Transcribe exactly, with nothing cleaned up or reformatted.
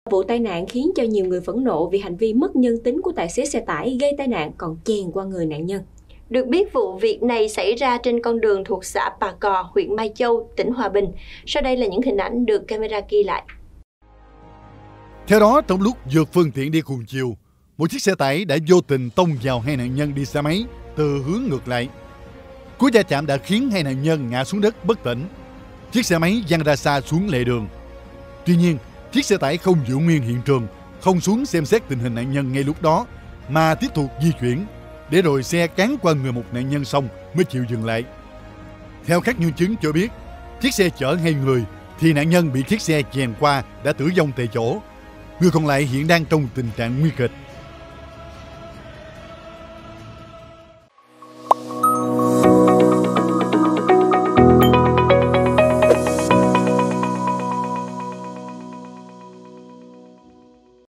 Vụ tai nạn khiến cho nhiều người phẫn nộ vì hành vi mất nhân tính của tài xế xe tải gây tai nạn còn chèn qua người nạn nhân. Được biết vụ việc này xảy ra trên con đường thuộc xã Pà Cò, huyện Mai Châu, tỉnh Hòa Bình. Sau đây là những hình ảnh được camera ghi lại. Theo đó, trong lúc vượt phương tiện đi cùng chiều, một chiếc xe tải đã vô tình tông vào hai nạn nhân đi xe máy từ hướng ngược lại. Cú va chạm đã khiến hai nạn nhân ngã xuống đất bất tỉnh. Chiếc xe máy văng ra xa xuống lề đường. Tuy nhiên, chiếc xe tải không giữ nguyên hiện trường, không xuống xem xét tình hình nạn nhân ngay lúc đó, mà tiếp tục di chuyển, để rồi xe cán qua người một nạn nhân xong mới chịu dừng lại. Theo các nhân chứng cho biết, chiếc xe chở hai người thì nạn nhân bị chiếc xe chèn qua đã tử vong tại chỗ. Người còn lại hiện đang trong tình trạng nguy kịch.